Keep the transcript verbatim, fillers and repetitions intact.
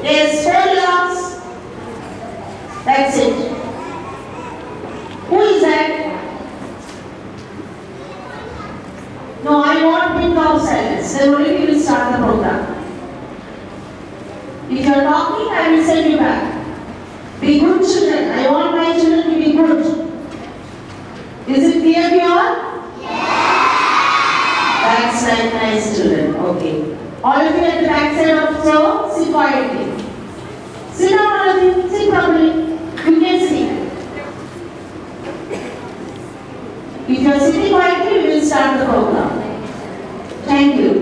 Yes, four locks. That's it. Who is that? No, I want pin of silence. Then only we will start the program. If you are talking, I will send you back. Be good children. I want my children to be good. Is it clear to you all? Yes. That's nice, nice children. Okay. All of you at the back side of the floor, sit quietly. Sit down, all of you. Sit properly. You can see. If you are sitting quietly, we will start the program. Thank you.